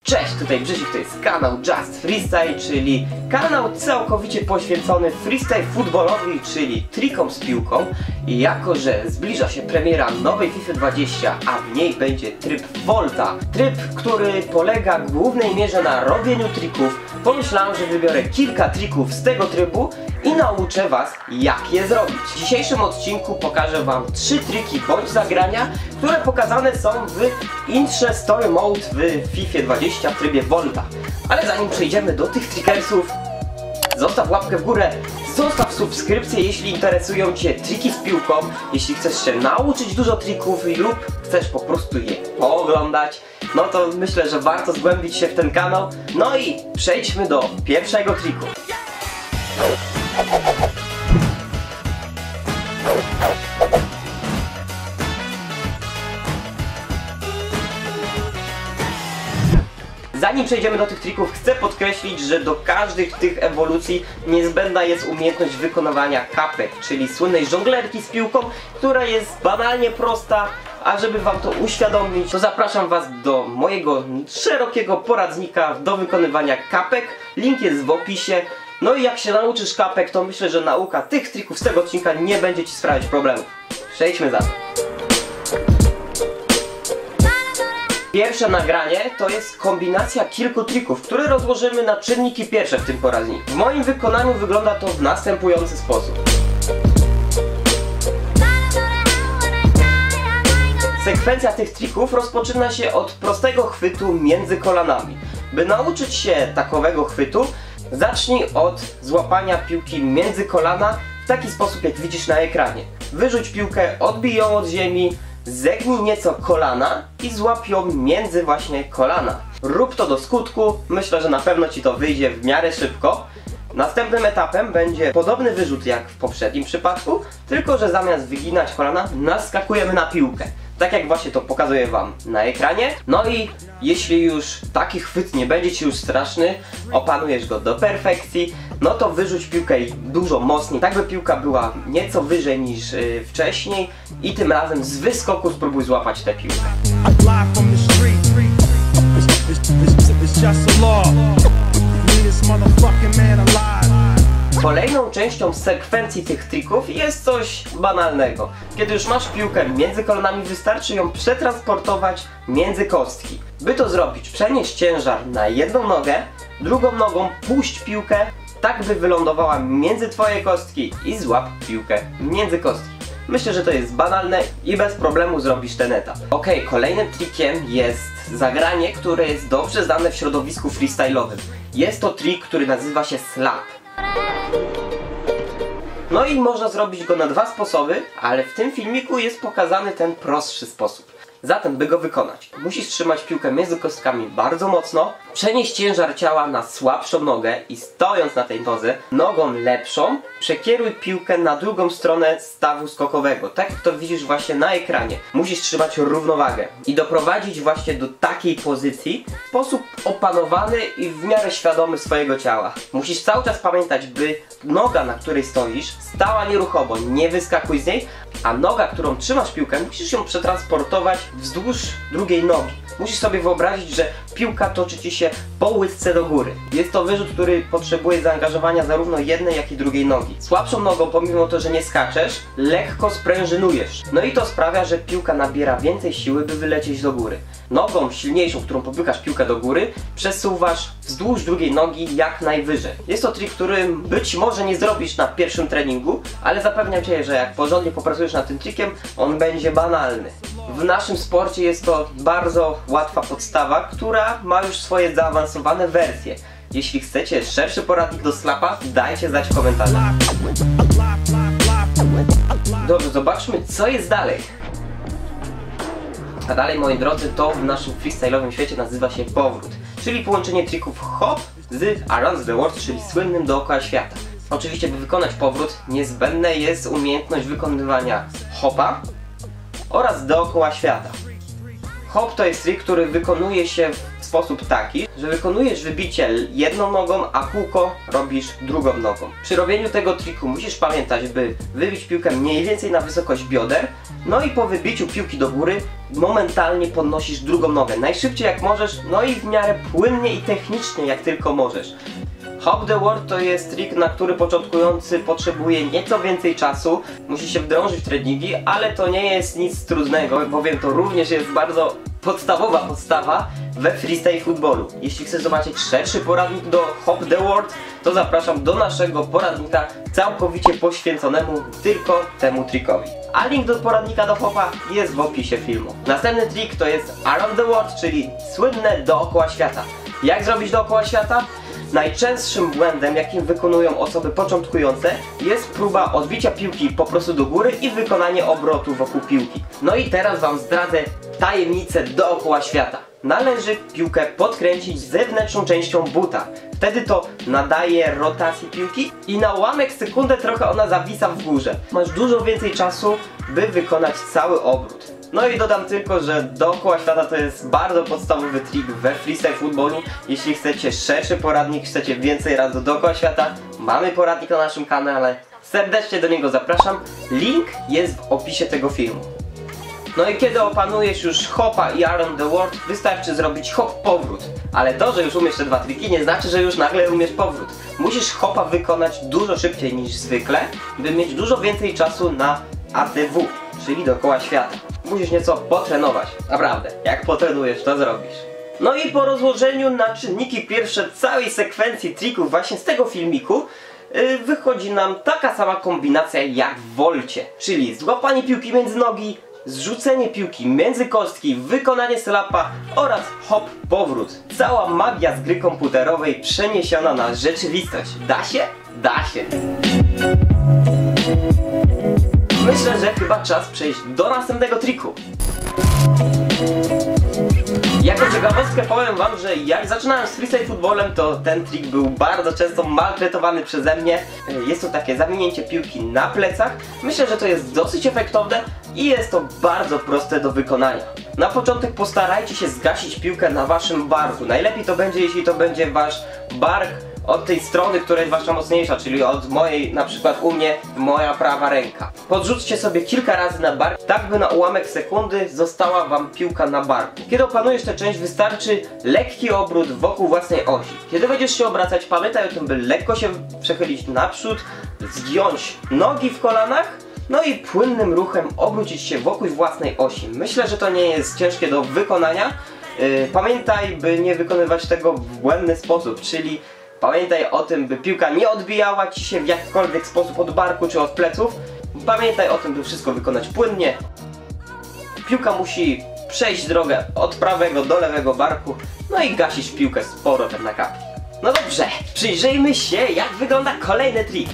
Cześć, tutaj Brzysik, to jest kanał Just Freestyle, czyli kanał całkowicie poświęcony freestyle futbolowi, czyli trikom z piłką. I jako że zbliża się premiera nowej FIFA 20, a w niej będzie tryb Volta, tryb, który polega w głównej mierze na robieniu trików, pomyślałem, że wybiorę kilka trików z tego trybu i nauczę Was, jak je zrobić. W dzisiejszym odcinku pokażę Wam 3 triki bądź zagrania, które pokazane są w intrze Story Mode w FIFA 20 w trybie Volta. Ale zanim przejdziemy do tych trickersów, zostaw łapkę w górę, zostaw subskrypcję, jeśli interesują Cię triki z piłką, jeśli chcesz się nauczyć dużo trików lub chcesz po prostu je pooglądać, no to myślę, że warto zgłębić się w ten kanał. No i przejdźmy do pierwszego triku. Zanim przejdziemy do tych trików, chcę podkreślić, że do każdych tych ewolucji niezbędna jest umiejętność wykonywania kapek, czyli słynnej żonglerki z piłką, która jest banalnie prosta. A żeby Wam to uświadomić, to zapraszam Was do mojego szerokiego poradnika do wykonywania kapek. Link jest w opisie. No i jak się nauczysz kapek, to myślę, że nauka tych trików z tego odcinka nie będzie Ci sprawiać problemów. Przejdźmy za to. Pierwsze nagranie to jest kombinacja kilku trików, które rozłożymy na czynniki pierwsze w tym poradniku. W moim wykonaniu wygląda to w następujący sposób. Sekwencja tych trików rozpoczyna się od prostego chwytu między kolanami. By nauczyć się takowego chwytu, zacznij od złapania piłki między kolana w taki sposób, jak widzisz na ekranie. Wyrzuć piłkę, odbij ją od ziemi, zegnij nieco kolana i złap ją między właśnie kolana. Rób to do skutku, myślę, że na pewno Ci to wyjdzie w miarę szybko. Następnym etapem będzie podobny wyrzut jak w poprzednim przypadku, tylko że zamiast wyginać kolana, naskakujemy na piłkę. Tak jak właśnie to pokazuję Wam na ekranie. No i jeśli już taki chwyt nie będzie Ci już straszny, opanujesz go do perfekcji, no to wyrzuć piłkę dużo mocniej, tak by piłka była nieco wyżej niż wcześniej i tym razem z wyskoku spróbuj złapać tę piłkę. Kolejną częścią sekwencji tych trików jest coś banalnego. Kiedy już masz piłkę między kolanami, wystarczy ją przetransportować między kostki. By to zrobić, przenieś ciężar na jedną nogę, drugą nogą puść piłkę, tak by wylądowała między Twoje kostki i złap piłkę między kostki. Myślę, że to jest banalne i bez problemu zrobisz ten etap. Ok, kolejnym trikiem jest zagranie, które jest dobrze znane w środowisku freestyle'owym. Jest to trik, który nazywa się slap. No i można zrobić go na dwa sposoby, ale w tym filmiku jest pokazany ten prostszy sposób. Zatem, by go wykonać, musisz trzymać piłkę między kostkami bardzo mocno, przenieść ciężar ciała na słabszą nogę i stojąc na tej nodze, nogą lepszą, przekieruj piłkę na drugą stronę stawu skokowego, tak jak to widzisz właśnie na ekranie. Musisz trzymać równowagę i doprowadzić właśnie do takiej pozycji w sposób opanowany i w miarę świadomy swojego ciała. Musisz cały czas pamiętać, by noga, na której stoisz, stała nieruchomo, nie wyskakuj z niej, a noga, którą trzymasz piłkę, musisz ją przetransportować wzdłuż drugiej nogi. Musisz sobie wyobrazić, że piłka toczy Ci się po łydce do góry. Jest to wyrzut, który potrzebuje zaangażowania zarówno jednej, jak i drugiej nogi. Słabszą nogą, pomimo to, że nie skaczesz, lekko sprężynujesz. No i to sprawia, że piłka nabiera więcej siły, by wylecieć do góry. Nogą silniejszą, którą popychasz piłkę do góry, przesuwasz wzdłuż drugiej nogi jak najwyżej. Jest to trik, który być może nie zrobisz na pierwszym treningu, ale zapewniam Cię, że jak porządnie popracujesz nad tym trikiem, on będzie banalny. W naszym sporcie jest to bardzo łatwa podstawa, która ma już swoje zaawansowane wersje. Jeśli chcecie szerszy poradnik do slapa, dajcie znać w komentarzach. Dobrze, zobaczmy, co jest dalej. A dalej, moi drodzy, to w naszym freestyle'owym świecie nazywa się powrót, czyli połączenie trików hop z Around the World, czyli słynnym dookoła świata. Oczywiście, by wykonać powrót, niezbędna jest umiejętność wykonywania hopa oraz dookoła świata. Hop to jest trik, który wykonuje się w sposób taki, że wykonujesz wybicie jedną nogą, a kółko robisz drugą nogą. Przy robieniu tego triku musisz pamiętać, by wybić piłkę mniej więcej na wysokość bioder, no i po wybiciu piłki do góry momentalnie podnosisz drugą nogę, najszybciej jak możesz, no i w miarę płynnie i technicznie jak tylko możesz. Hop the World to jest trik, na który początkujący potrzebuje nieco więcej czasu, musi się wdrążyć w treningi, ale to nie jest nic trudnego, bowiem to również jest bardzo podstawowa podstawa we freestyle footballu. Jeśli chcesz zobaczyć szerszy poradnik do Hop the World, to zapraszam do naszego poradnika całkowicie poświęconemu tylko temu trikowi. A link do poradnika do hopa jest w opisie filmu. Następny trik to jest Around the World, czyli słynne dookoła świata. Jak zrobić dookoła świata? Najczęstszym błędem, jakim wykonują osoby początkujące, jest próba odbicia piłki po prostu do góry i wykonanie obrotu wokół piłki. No i teraz wam zdradzę tajemnicę dookoła świata. Należy piłkę podkręcić zewnętrzną częścią buta. Wtedy to nadaje rotacji piłki i na ułamek sekundy trochę ona zawisa w górze. Masz dużo więcej czasu, by wykonać cały obrót. No i dodam tylko, że dookoła świata to jest bardzo podstawowy trik we freestyle footballu. Jeśli chcecie szerszy poradnik, chcecie więcej razy dookoła świata, mamy poradnik na naszym kanale. Serdecznie do niego zapraszam. Link jest w opisie tego filmu. No i kiedy opanujesz już hopa i Around the World, wystarczy zrobić hop powrót. Ale to, że już umiesz te dwa triki, nie znaczy, że już nagle umiesz powrót. Musisz hopa wykonać dużo szybciej niż zwykle, by mieć dużo więcej czasu na ATW, czyli dookoła świata. Musisz nieco potrenować. Naprawdę, jak potrenujesz, to zrobisz. No i po rozłożeniu na czynniki pierwsze całej sekwencji trików właśnie z tego filmiku, wychodzi nam taka sama kombinacja jak w wolcie. Czyli złapanie piłki między nogi, zrzucenie piłki między kostki, wykonanie slapa oraz hop powrót. Cała magia z gry komputerowej przeniesiona na rzeczywistość. Da się? Da się. Myślę, że chyba czas przejść do następnego triku. Jako ciekawostkę powiem wam, że jak zaczynałem z freestyle footballem, to ten trik był bardzo często maltretowany przeze mnie. Jest to takie zawinięcie piłki na plecach. Myślę, że to jest dosyć efektowne i jest to bardzo proste do wykonania. Na początek postarajcie się zgasić piłkę na waszym barku. Najlepiej to będzie, jeśli to będzie wasz bark od tej strony, która jest wasza mocniejsza, czyli od mojej, na przykład u mnie, moja prawa ręka. Podrzućcie sobie kilka razy na bark, tak by na ułamek sekundy została wam piłka na barku. Kiedy opanujesz tę część, wystarczy lekki obrót wokół własnej osi. Kiedy będziesz się obracać, pamiętaj o tym, by lekko się przechylić naprzód, zgiąć nogi w kolanach, no i płynnym ruchem obrócić się wokół własnej osi. Myślę, że to nie jest ciężkie do wykonania. Pamiętaj, by nie wykonywać tego w błędny sposób, czyli pamiętaj o tym, by piłka nie odbijała ci się w jakikolwiek sposób od barku czy od pleców. Pamiętaj o tym, by wszystko wykonać płynnie. Piłka musi przejść drogę od prawego do lewego barku, no i gasisz piłkę z powrotem na kapki. No dobrze, przyjrzyjmy się, jak wygląda kolejny trik.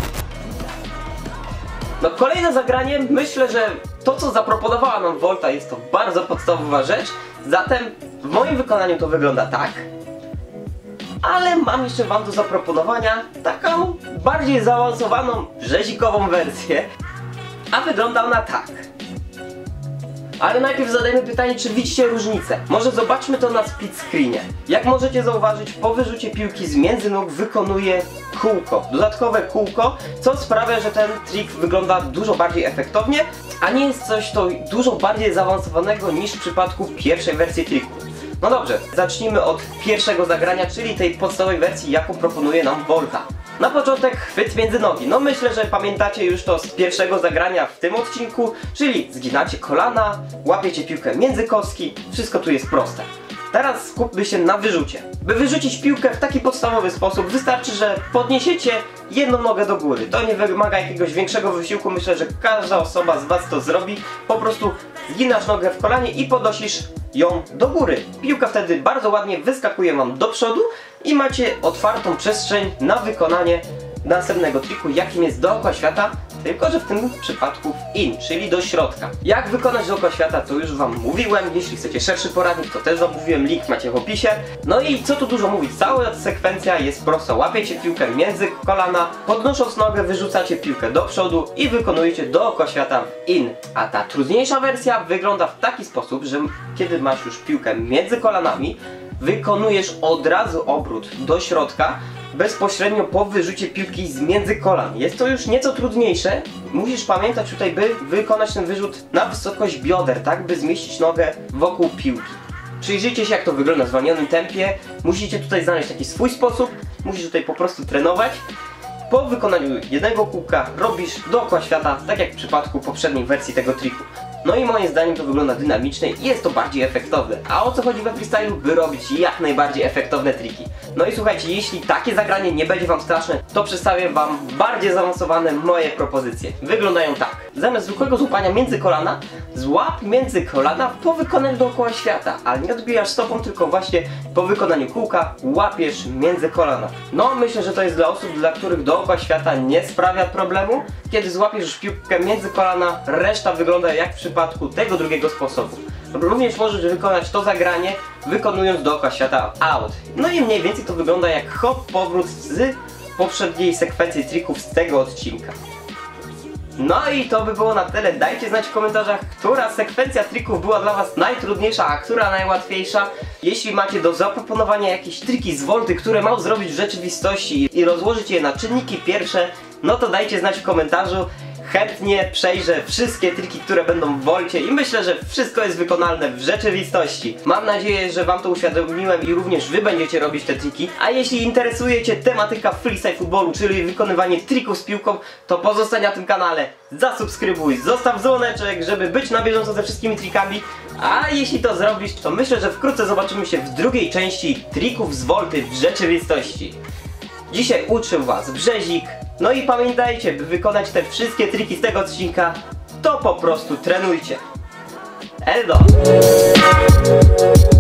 No kolejne zagranie, myślę, że to, co zaproponowała nam Volta, jest to bardzo podstawowa rzecz. Zatem w moim wykonaniu to wygląda tak. Ale mam jeszcze wam do zaproponowania taką bardziej zaawansowaną, rzezikową wersję. A wygląda ona tak. Ale najpierw zadajmy pytanie, czy widzicie różnicę. Może zobaczmy to na split screenie. Jak możecie zauważyć, po wyrzucie piłki z między nóg wykonuje kółko. Dodatkowe kółko, co sprawia, że ten trik wygląda dużo bardziej efektownie, a nie jest coś to dużo bardziej zaawansowanego niż w przypadku pierwszej wersji triku. No dobrze, zacznijmy od pierwszego zagrania, czyli tej podstawowej wersji, jaką proponuje nam Volta. Na początek chwyt między nogi. No myślę, że pamiętacie już to z pierwszego zagrania w tym odcinku, czyli zginacie kolana, łapiecie piłkę między kostki, wszystko tu jest proste. Teraz skupmy się na wyrzucie. By wyrzucić piłkę w taki podstawowy sposób, wystarczy, że podniesiecie jedną nogę do góry. To nie wymaga jakiegoś większego wysiłku, myślę, że każda osoba z was to zrobi. Po prostu zginasz nogę w kolanie i podnosisz ją do góry. Piłka wtedy bardzo ładnie wyskakuje wam do przodu i macie otwartą przestrzeń na wykonanie następnego triku, jakim jest dookoła świata, tylko że w tym przypadku w in, czyli do środka. Jak wykonać dookoła świata, to już wam mówiłem. Jeśli chcecie szerszy poradnik, to też zamówiłem, link macie w opisie. No i co tu dużo mówić, cała sekwencja jest prosta. Łapiecie piłkę między kolana, podnosząc nogę wyrzucacie piłkę do przodu i wykonujecie dookoła świata w in. A ta trudniejsza wersja wygląda w taki sposób, że kiedy masz już piłkę między kolanami, wykonujesz od razu obrót do środka, bezpośrednio po wyrzucie piłki z między kolan. Jest to już nieco trudniejsze. Musisz pamiętać tutaj, by wykonać ten wyrzut na wysokość bioder, tak by zmieścić nogę wokół piłki. Przyjrzyjcie się, jak to wygląda w zwolnionym tempie. Musicie tutaj znaleźć taki swój sposób. Musisz tutaj po prostu trenować. Po wykonaniu jednego kółka robisz dookoła świata, tak jak w przypadku poprzedniej wersji tego triku. No i moim zdaniem to wygląda dynamicznie i jest to bardziej efektowne. A o co chodzi we freestylu? By robić jak najbardziej efektowne triki. No i słuchajcie, jeśli takie zagranie nie będzie wam straszne, to przedstawię wam bardziej zaawansowane moje propozycje. Wyglądają tak. Zamiast zwykłego złapania między kolana, złap między kolana po wykonaniu dookoła świata. Ale nie odbijasz stopą, tylko właśnie po wykonaniu kółka łapiesz między kolana. No myślę, że to jest dla osób, dla których dookoła świata nie sprawia problemu. Kiedy złapiesz już piłkę między kolana, reszta wygląda jak w przypadku tego drugiego sposobu. Również możesz wykonać to zagranie, wykonując dookoła świata out. No i mniej więcej to wygląda jak hop powrót z poprzedniej sekwencji trików z tego odcinka. No i to by było na tyle. Dajcie znać w komentarzach, która sekwencja trików była dla was najtrudniejsza, a która najłatwiejsza. Jeśli macie do zaproponowania jakieś triki z Volty, które mam zrobić w rzeczywistości i rozłożyć je na czynniki pierwsze, no to dajcie znać w komentarzu. Chętnie przejrzę wszystkie triki, które będą w Volcie i myślę, że wszystko jest wykonalne w rzeczywistości. Mam nadzieję, że wam to uświadomiłem i również wy będziecie robić te triki. A jeśli interesuje cię tematyka freestyle footballu, czyli wykonywanie trików z piłką, to pozostań na tym kanale, zasubskrybuj, zostaw dzwoneczek, żeby być na bieżąco ze wszystkimi trikami. A jeśli to zrobisz, to myślę, że wkrótce zobaczymy się w drugiej części trików z Volty w rzeczywistości. Dzisiaj uczył was Brzezik. No i pamiętajcie, by wykonać te wszystkie triki z tego odcinka, to po prostu trenujcie. Eldo!